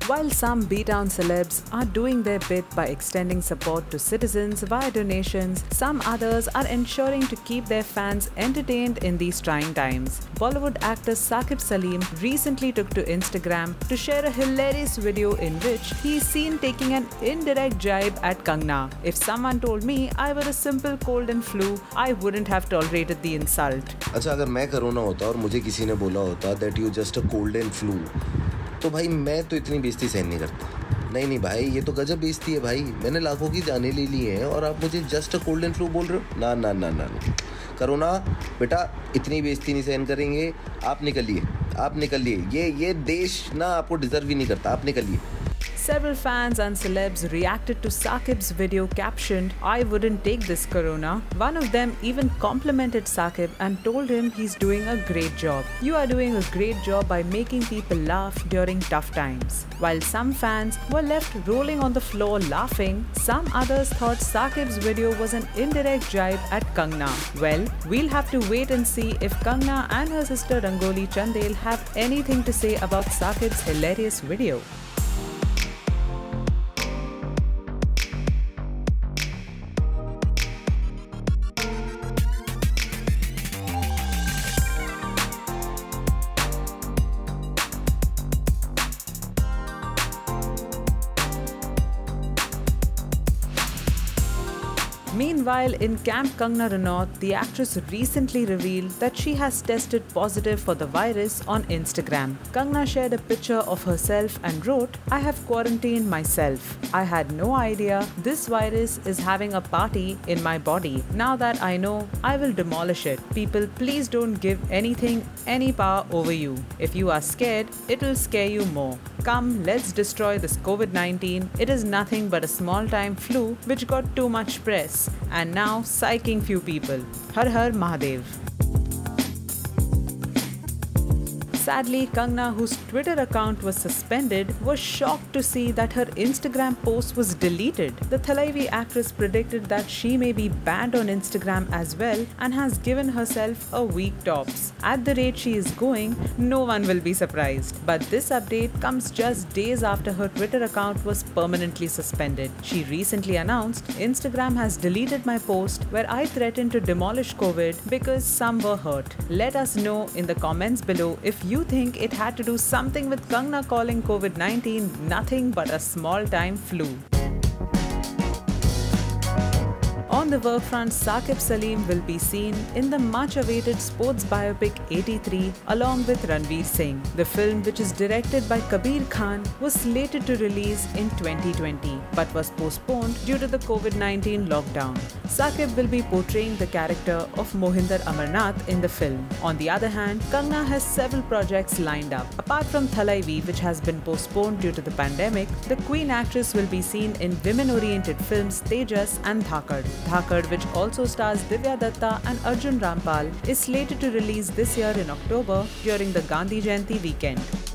While some B-Town celebs are doing their bit by extending support to citizens via donations, some others are ensuring to keep their fans entertained in these trying times. Bollywood actor Saqib Salim recently took to Instagram to share a hilarious video in which he is seen taking an indirect jibe at Kangna. If someone told me I were a simple cold and flu, I wouldn't have tolerated the insult. अच्छा, अगर मैं corona होता और मुझे किसी ने बोला होता that you just a cold and flu, तो भाई मैं तो इतनी बेइज्जती सहन नहीं करता। नहीं भाई, ये तो गजब बेइज्जती है भाई। मैंने लाखों की जानें ले ली हैं और आप मुझे just a cold and flu बोल रहे हो? ना ना ना ना ना। कोरोना बेटा इतनी बेइज्जती नहीं सहन करेंगे। आप निकलिए। ये देश ना आपको डिजर्व ही नहीं करता। आप निकलिए। Several fans and celebs reacted to Saqib's video captioned, "I wouldn't take this corona." One of them even complimented Saqib and told him he's doing a great job. "You are doing a great job by making people laugh during tough times." While some fans were left rolling on the floor laughing, some others thought Saqib's video was an indirect jibe at Kangna. Well, we'll have to wait and see if Kangna and her sister Rangoli Chandel have anything to say about Saqib's hilarious video. Meanwhile, in Camp Kangna Ranaut, the actress recently revealed that she has tested positive for the virus on Instagram. Kangna shared a picture of herself and wrote, "I have quarantined myself. I had no idea this virus is having a party in my body. Now that I know, I will demolish it. People, please don't give anything any power over you. If you are scared, it will scare you more. Come, let's destroy this COVID-19. It is nothing but a small-time flu which got too much press and now psyching few people. Har Har Mahadev." Sadly, Kangna, whose Twitter account was suspended, was shocked to see that her Instagram post was deleted. The Thalaivi actress predicted that she may be banned on Instagram as well and has given herself a week tops. At the rate she is going, no one will be surprised. But this update comes just days after her Twitter account was permanently suspended. She recently announced, "Instagram has deleted my post where I threatened to demolish COVID because some were hurt. Let us know in the comments below if you think it had to do something with Kangna calling COVID-19 nothing but a small-time flu." On the work front, Saqib Salim will be seen in the much-awaited sports biopic 83 along with Ranveer Singh. The film, which is directed by Kabir Khan, was slated to release in 2020 but was postponed due to the COVID-19 lockdown. Saqib will be portraying the character of Mohinder Amarnath in the film. On the other hand, Kangna has several projects lined up. Apart from Thalaivi, which has been postponed due to the pandemic, the Queen actress will be seen in women-oriented films Tejas and Dhakad. Dhakad, which also stars Divya Datta and Arjun Rampal, is slated to release this year in October during the Gandhi Jayanti weekend.